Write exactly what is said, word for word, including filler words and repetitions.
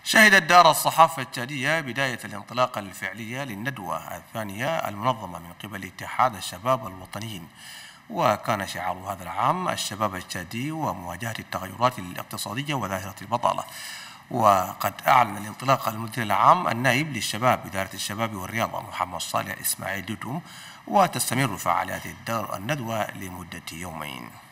شهدت دار الصحافة التشادية بداية الانطلاقة الفعلية للندوة الثانية المنظمة من قبل اتحاد الشباب الوطنيين، وكان شعار هذا العام الشباب التشادي ومواجهة التغيرات الاقتصادية وظاهرة البطالة. وقد أعلن الانطلاق المدير العام النائب للشباب إدارة الشباب والرياضة محمد صالح إسماعيل دوتوم، وتستمر فعاليات الدار الندوة لمدة يومين.